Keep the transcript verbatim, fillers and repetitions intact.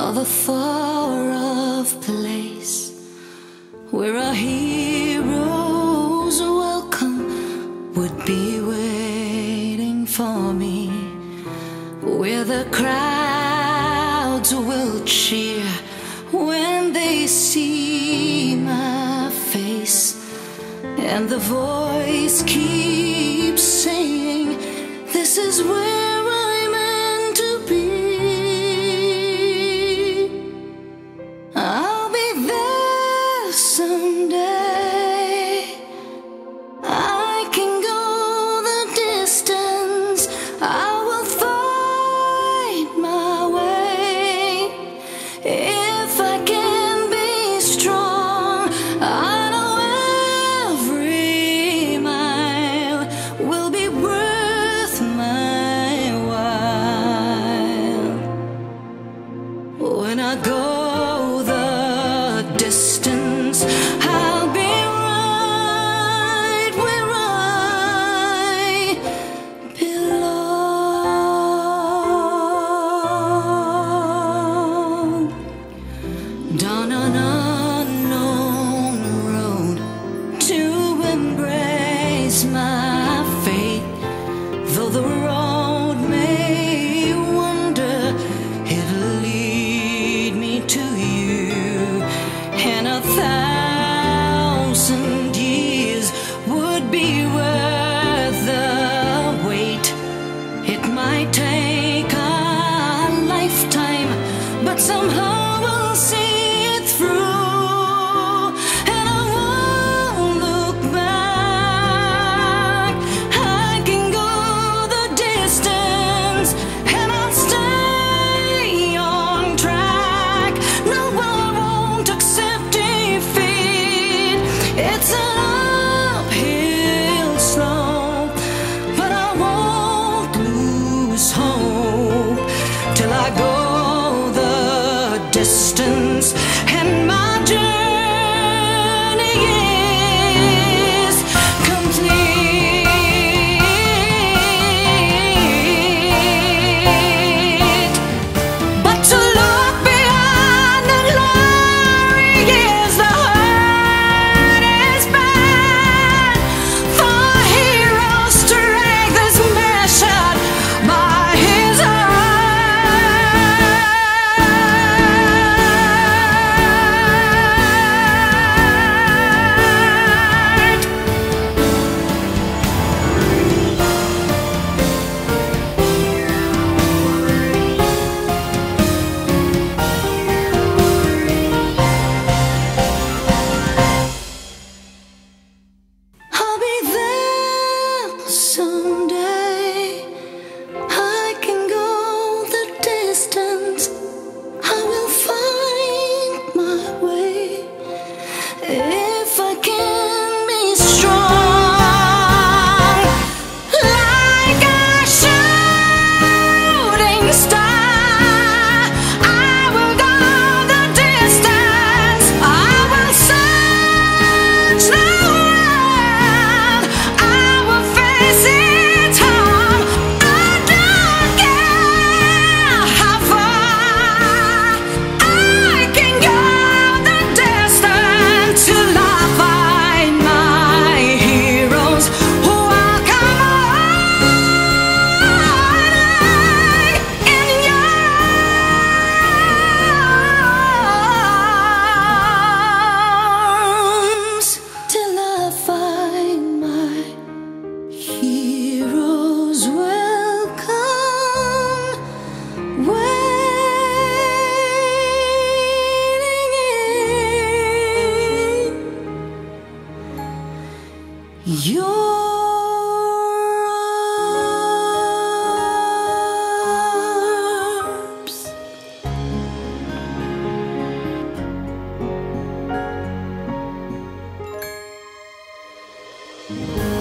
of a far-off place where our heroes welcome would be waiting for me, where the crowds will cheer when they see my face, and the voice keeps saying, this is where I'm meant to be. I'll be there someday. I can go the distance. I will find my way. If I can be strong, I know every mile will be worth my while. When I go the distance, I'll be right where I belong. Down an unknown road to embrace my fate, though the road may wander, it'll lead me to you, and a thousand years would be worth the wait. It might take a lifetime, but somehow I'll see it through, and I won't look back. I can go the distance, and I'll stay on track. No, I won't accept defeat. It's an uphill slope, but I won't lose hope till I go the distance, and my journey is complete. But to look beyond the glory is the hardest part, for heroes' strength is measured by his heart. I'll be there someday. I can go the distance. I will find my way. If I can be strong, like a shooting star, I will go the distance. I will search the world. I will face it home. I don't care how far. I can go the distance till I find my heroes who will come alive in your arms, till I find my heroes will come waiting in your arms.